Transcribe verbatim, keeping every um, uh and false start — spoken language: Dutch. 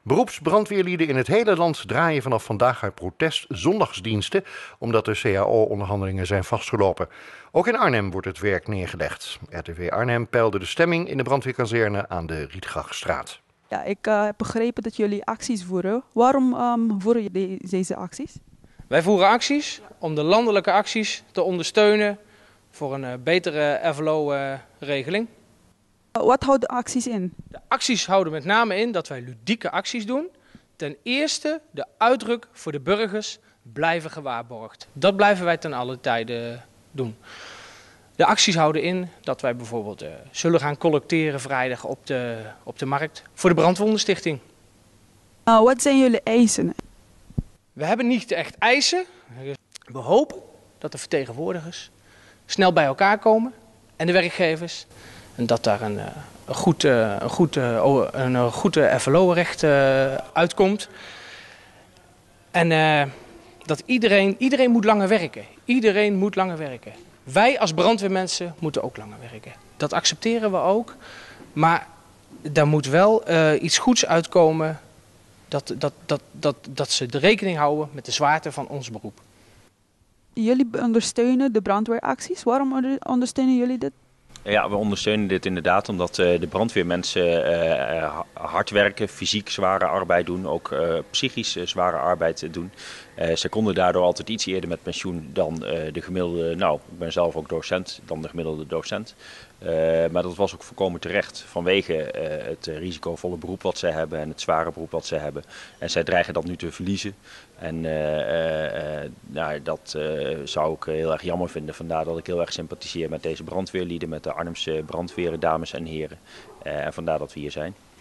Beroepsbrandweerlieden in het hele land draaien vanaf vandaag uit protest zondagsdiensten, omdat de C A O-onderhandelingen zijn vastgelopen. Ook in Arnhem wordt het werk neergelegd. R T V Arnhem peilde de stemming in de brandweerkazerne aan de Rietgrachtstraat. Ja, ik uh, heb begrepen dat jullie acties voeren. Waarom um, voeren jullie deze acties? Wij voeren acties om de landelijke acties te ondersteunen voor een uh, betere F L O-regeling. Uh, wat houden de acties in? De acties houden met name in dat wij ludieke acties doen. Ten eerste de uitdruk voor de burgers blijven gewaarborgd. Dat blijven wij ten alle tijde doen. De acties houden in dat wij bijvoorbeeld uh, zullen gaan collecteren vrijdag op de, op de markt voor de Brandwondenstichting. Uh, wat zijn jullie eisen? We hebben niet echt eisen. We hopen dat de vertegenwoordigers snel bij elkaar komen en de werkgevers. En dat daar een, een goed, een goed, een goed F L O-recht uitkomt. En uh, dat iedereen, iedereen moet langer werken. Iedereen moet langer werken. Wij als brandweermensen moeten ook langer werken. Dat accepteren we ook. Maar daar moet wel uh, iets goeds uitkomen. Dat, dat, dat, dat, dat ze de rekening houden met de zwaarte van ons beroep. Jullie ondersteunen de brandweeracties. Waarom ondersteunen jullie dit? Ja, we ondersteunen dit inderdaad omdat uh, de brandweermensen uh, hard werken, fysiek zware arbeid doen, ook uh, psychisch uh, zware arbeid doen. Uh, ze konden daardoor altijd iets eerder met pensioen dan uh, de gemiddelde, nou ik ben zelf ook docent, dan de gemiddelde docent. Uh, maar dat was ook volkomen terecht vanwege uh, het risicovolle beroep wat zij hebben en het zware beroep wat zij hebben. En zij dreigen dat nu te verliezen. En uh, uh, nou, dat uh, zou ik heel erg jammer vinden. Vandaar dat ik heel erg sympathiseer met deze brandweerlieden, met de Arnhemse brandweren, dames en heren. Uh, en vandaar dat we hier zijn.